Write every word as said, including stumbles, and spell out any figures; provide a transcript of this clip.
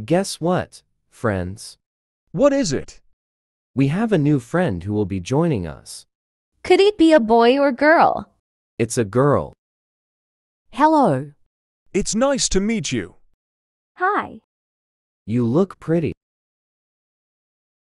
Guess what, friends? What is it? We have a new friend who will be joining us. Could it be a boy or girl? It's a girl. Hello. It's nice to meet you. Hi. You look pretty.